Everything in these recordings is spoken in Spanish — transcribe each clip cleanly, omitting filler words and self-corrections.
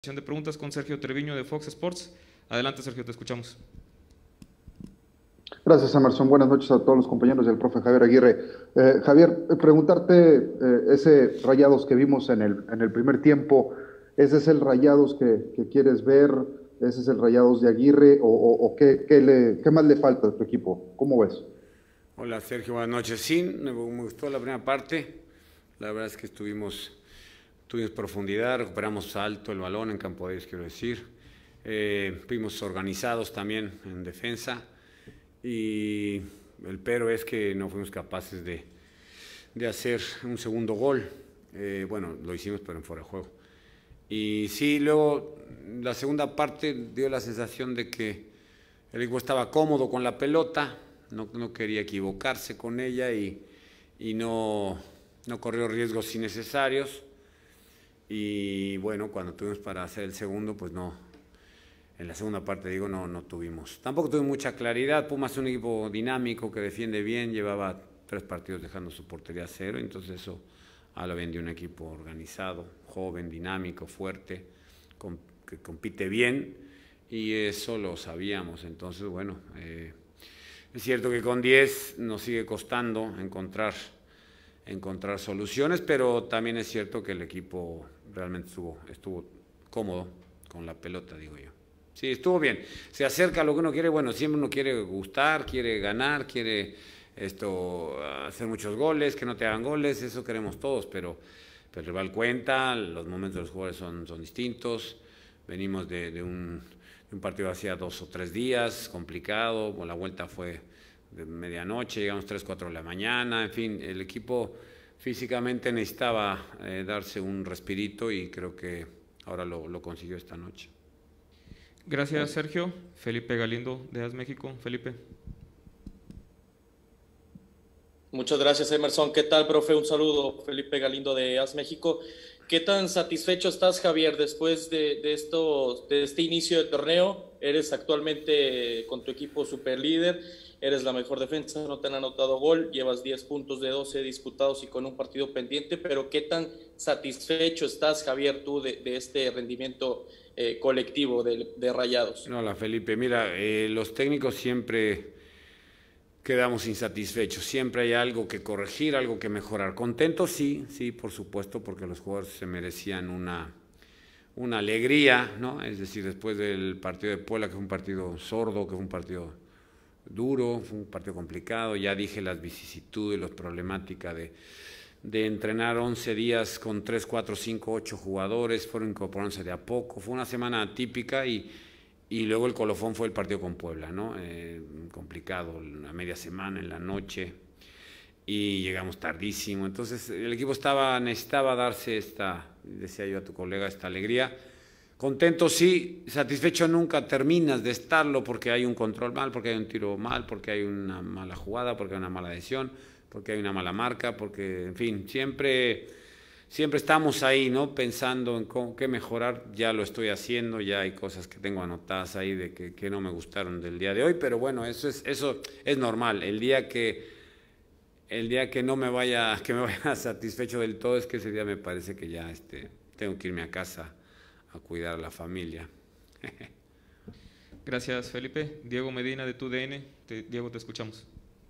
De preguntas con Sergio Treviño de Fox Sports. Adelante, Sergio, te escuchamos. Gracias, Emerson. Buenas noches a todos los compañeros del profe Javier Aguirre. Javier, preguntarte, ese Rayados que vimos en el primer tiempo, ¿ese es el Rayados que quieres ver? ¿Ese es el Rayados de Aguirre? ¿O qué más le falta a tu equipo? ¿Cómo ves? Hola, Sergio, buenas noches. Sí, me gustó la primera parte. La verdad es que tuvimos profundidad, recuperamos alto el balón en campo de ellos, quiero decir. Fuimos organizados también en defensa y el pero es que no fuimos capaces de hacer un segundo gol. Bueno, lo hicimos pero en fuera de juego. Y sí, luego la segunda parte dio la sensación de que el equipo estaba cómodo con la pelota, no quería equivocarse con ella y no corrió riesgos innecesarios. Y bueno, cuando tuvimos para hacer el segundo, pues no, en la segunda parte digo, no tuvimos. Tampoco tuvimos mucha claridad. Pumas es un equipo dinámico que defiende bien, llevaba 3 partidos dejando su portería a 0, entonces eso habla bien de un equipo organizado, joven, dinámico, fuerte, que compite bien, y eso lo sabíamos. Entonces, bueno, es cierto que con 10 nos sigue costando encontrar soluciones, pero también es cierto que el equipo realmente estuvo cómodo con la pelota, digo yo. Sí, estuvo bien. Se acerca a lo que uno quiere. Bueno, siempre uno quiere gustar, quiere ganar, quiere hacer muchos goles, que no te hagan goles, eso queremos todos, pero el rival cuenta, los momentos de los jugadores son distintos. Venimos de un partido hacía 2 o 3 días, complicado, la vuelta fue de medianoche, llegamos 3, 4 de la mañana, en fin, el equipo físicamente necesitaba darse un respirito y creo que ahora lo consiguió esta noche. Gracias, Sergio. Felipe Galindo de AS México. Felipe. Muchas gracias, Emerson. ¿Qué tal, profe? Un saludo, Felipe Galindo de AS México. ¿Qué tan satisfecho estás, Javier, después de este inicio de torneo? Eres actualmente con tu equipo superlíder, eres la mejor defensa, no te han anotado gol, llevas 10 puntos de 12 disputados y con un partido pendiente, pero ¿qué tan satisfecho estás, Javier, tú de este rendimiento colectivo de Rayados? Hola, Felipe. Mira, los técnicos siempre quedamos insatisfechos, siempre hay algo que corregir, algo que mejorar. Contentos, sí, por supuesto, porque los jugadores se merecían una alegría, ¿no? Es decir, después del partido de Puebla, que fue un partido sordo, que fue un partido duro, fue un partido complicado, ya dije las vicisitudes, las problemáticas de entrenar 11 días con 3, 4, 5, 8 jugadores, fueron incorporándose de a poco, fue una semana atípica y luego el colofón fue el partido con Puebla, ¿no? Complicado, a media semana, en la noche, y llegamos tardísimo. Entonces el equipo necesitaba darse decía yo a tu colega, esta alegría. Contento sí, satisfecho nunca terminas de estarlo porque hay un control mal, porque hay un tiro mal, porque hay una mala jugada, porque hay una mala decisión, porque hay una mala marca, porque, en fin, siempre estamos ahí, ¿no? Pensando en qué mejorar. Ya lo estoy haciendo, ya hay cosas que tengo anotadas ahí de que no me gustaron del día de hoy, pero bueno, eso es normal. El día que no me vaya satisfecho del todo, es que ese día me parece que ya tengo que irme a casa a cuidar a la familia. Gracias, Felipe. Diego Medina de TUDN. Diego, te escuchamos.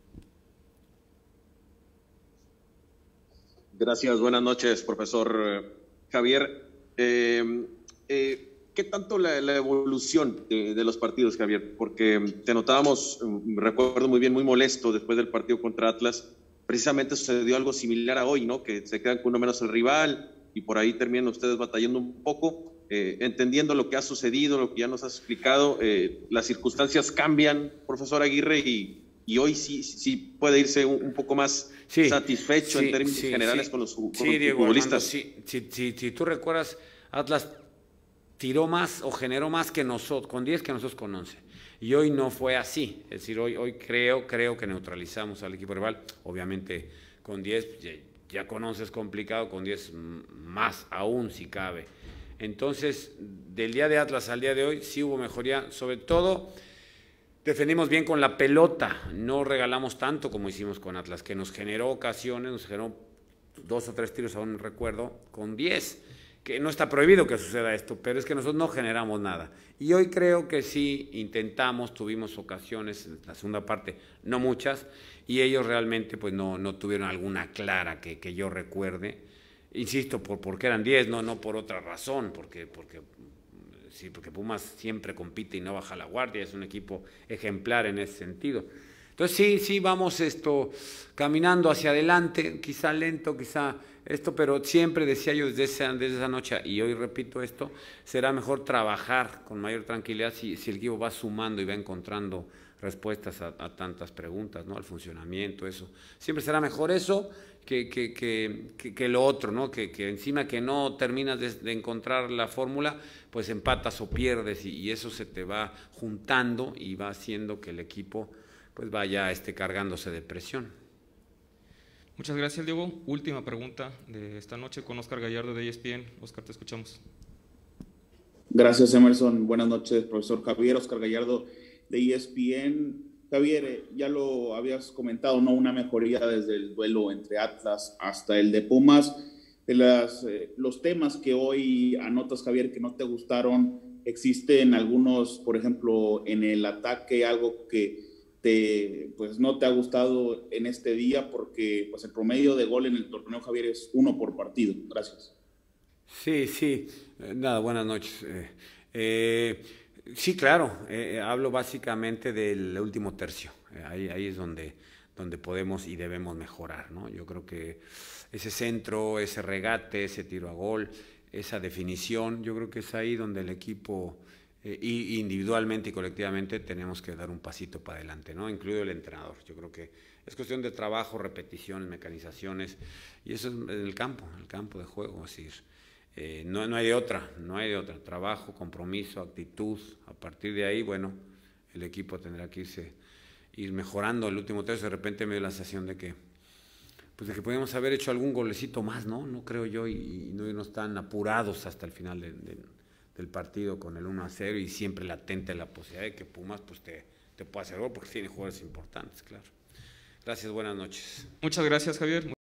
Gracias, buenas noches, profesor Javier. ¿Qué tanto la evolución de los partidos, Javier? Porque te notábamos, recuerdo muy bien, muy molesto después del partido contra Atlas. Precisamente sucedió algo similar a hoy, ¿no? Que se quedan con uno menos el rival y por ahí terminan ustedes batallando un poco. Entendiendo lo que ha sucedido, lo que ya nos has explicado, las circunstancias cambian, profesor Aguirre, y hoy sí puede irse un poco más satisfecho en términos generales con los futbolistas. Si tú recuerdas, Atlas tiró más o generó más que nosotros, con 10 que nosotros con 11. Y hoy no fue así. Es decir, hoy creo que neutralizamos al equipo rival. Obviamente con 10, ya con 11 es complicado, con 10 más aún si cabe. Entonces, del día de Atlas al día de hoy sí hubo mejoría, sobre todo defendimos bien con la pelota, no regalamos tanto como hicimos con Atlas, que nos generó ocasiones, nos generó 2 o 3 tiros, aún recuerdo, con 10, que no está prohibido que suceda esto, pero es que nosotros no generamos nada. Y hoy creo que sí intentamos, tuvimos ocasiones en la segunda parte, no muchas, y ellos realmente pues no tuvieron alguna clara que yo recuerde. Insisto, porque eran 10, no por otra razón, porque Pumas siempre compite y no baja la guardia, es un equipo ejemplar en ese sentido. Entonces sí vamos caminando hacia adelante, quizá lento, pero siempre decía yo desde esa noche, y hoy repito esto, será mejor trabajar con mayor tranquilidad si el equipo va sumando y va encontrando respuestas a tantas preguntas, ¿no? Al funcionamiento, eso. Siempre será mejor eso que lo otro, ¿no? Que encima que no terminas de encontrar la fórmula, pues empatas o pierdes y eso se te va juntando y va haciendo que el equipo pues vaya cargándose de presión. Muchas gracias, Diego. Última pregunta de esta noche con Oscar Gallardo de ESPN. Oscar, te escuchamos. Gracias, Emerson. Buenas noches, profesor Javier. Oscar Gallardo de ESPN. Javier, ya lo habías comentado, ¿no? Una mejoría desde el duelo entre Atlas hasta el de Pumas. Los temas que hoy anotas, Javier, que no te gustaron, existen algunos, por ejemplo, en el ataque, algo que pues no te ha gustado en este día, porque pues el promedio de gol en el torneo, Javier, es 1 por partido. Gracias. Sí. Buenas noches. Sí, claro, hablo básicamente del último tercio. Ahí es donde podemos y debemos mejorar, ¿no? Yo creo que ese centro, ese regate, ese tiro a gol, esa definición, yo creo que es ahí donde el equipo individualmente y colectivamente tenemos que dar un pasito para adelante, ¿no? Incluido el entrenador. Yo creo que es cuestión de trabajo, repeticiones, mecanizaciones, y eso es en el campo de juego, así es. No hay de otra, trabajo, compromiso, actitud. A partir de ahí, bueno, el equipo tendrá que ir mejorando el último tercio. De repente me dio la sensación de que podíamos haber hecho algún golecito más, no creo yo, y no irnos tan apurados hasta el final del partido con el 1-0 y siempre latente la posibilidad de que Pumas pues te pueda hacer gol porque tiene jugadores importantes, claro. Gracias, buenas noches. Muchas gracias, Javier.